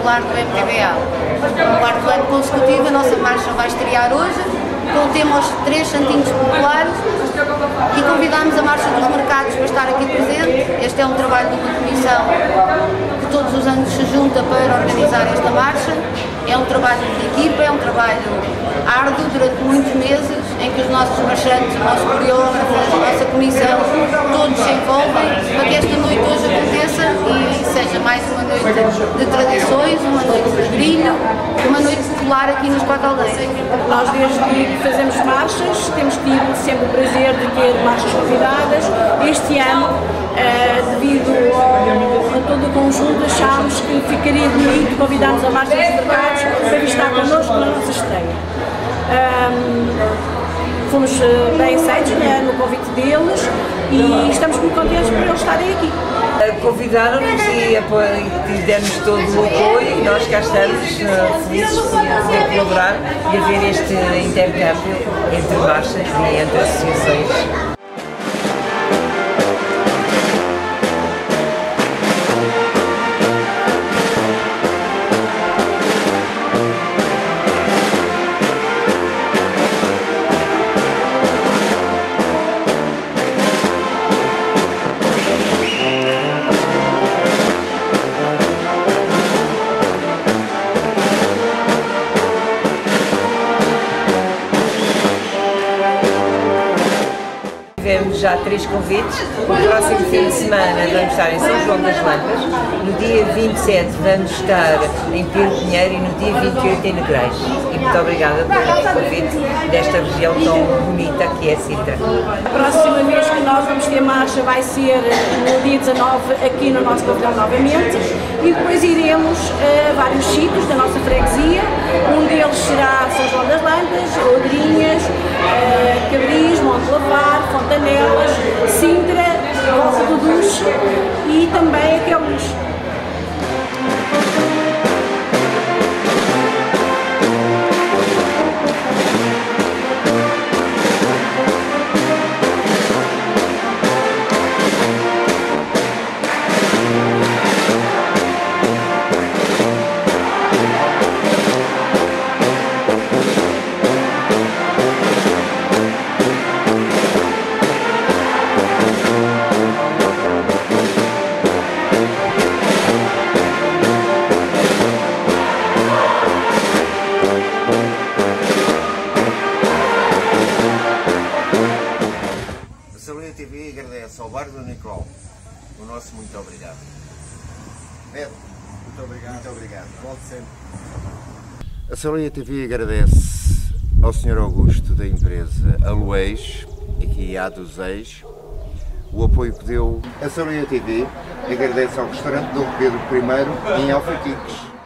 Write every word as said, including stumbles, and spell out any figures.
Popular do M T B A. No quarto ano consecutivo, a nossa marcha vai estrear hoje, com o tema Os Três Santinhos Populares, e convidámos a Marcha dos Mercados para estar aqui presente. Este é um trabalho de uma comissão que todos os anos se junta para organizar esta marcha. É um trabalho de equipa, é um trabalho árduo durante muitos meses, em que os nossos marchantes, o nosso coreógrafo, a nossa comissão, todos se envolvem para que esta noite hoje aconteça e seja mais uma noite de tradições, uma noite de brilho, uma noite popular aqui nos Quatro Aldeias. Nós, desde que fazemos marchas, temos tido sempre o prazer de ter marchas convidadas. Este ano, uh, devido ao, a todo o conjunto, achámos que ficaria bonito convidarmos a Marcha dos Mercados para estar connosco na nossa estreia. Um, fomos uh, bem aceitos, né, no convite deles, e estamos muito contentes por eles estarem aqui. Convidaram-nos e, e demos todo o apoio e nós cá estamos uh, felizes de poder colaborar e haver este intercâmbio entre marchas e entre associações. Tivemos já três convites. O próximo fim de semana vamos estar em São João das Lampas, no dia vinte e sete vamos estar em Piro Pinheiro e no dia vinte e oito em Negreiros. E muito obrigada pelo convite desta região tão bonita que é Sintra. A próxima vez que nós vamos ter marcha vai ser no dia dezanove aqui no nosso pavilhão novamente, e depois iremos a vários sítios da nossa freguesia. Um deles será São João das Lampas, Odrinhas, Cabris, Monte Lavar, Fontanelas, Sintra, Volta do Duche e também Aqueles. A Saúde T V agradece ao Bar do Nicolau o nosso muito obrigado. Beto, muito obrigado. Muito obrigado. Volte sempre. A Saúde T V agradece ao senhor Augusto da empresa Aloés, aqui há dos ex, o apoio que deu. A Saúde T V agradece ao restaurante Dom Pedro I em Alfatiques.